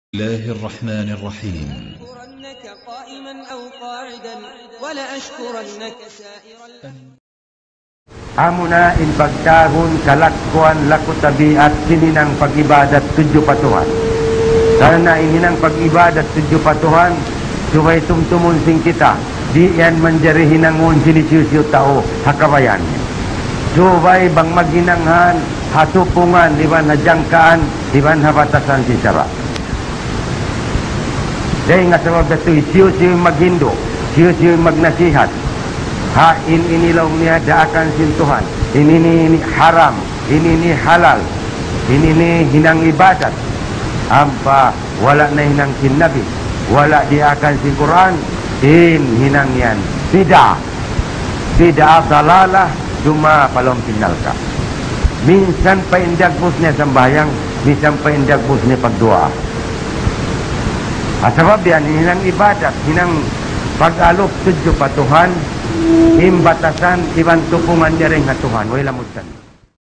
الله الرحمن الرحيم. أشكرنك قائما أو قاعدا ولا أشكرنك سائرا. Amuna in pagtahon kalakkuan laku tabiat sininang pag-ibadat tujuh patuhan. Karena ininang pag-ibadat tujuh patuhan, subay tumtumun sing kita, di yan menjadi hinangun sinisiusyo tao hakabayannya. Subay bang maginanghan, hasupungan, iban najangkaan, iban habatasan si sarap. Dahil nga sabab dito, siyo-siyo maghindo, siyo-siyo magnasihat. Hain inilaw niya daakan sintuhan. Ini haram, ini halal, ini hinang ibadat. Ampa wala na hinang kinabi, wala diakan si Quran, hinang yan. Tidak salalah, cuma palom pinalka. Minsan pa indag bus niya sambayang, minsan pa indag bus niya pagdua. Sebab dia hinang ibadat, hinang pag-alok tujuh patuhan, imbatasan, iban tupungan dia rin nga Tuhan. Wala mutan.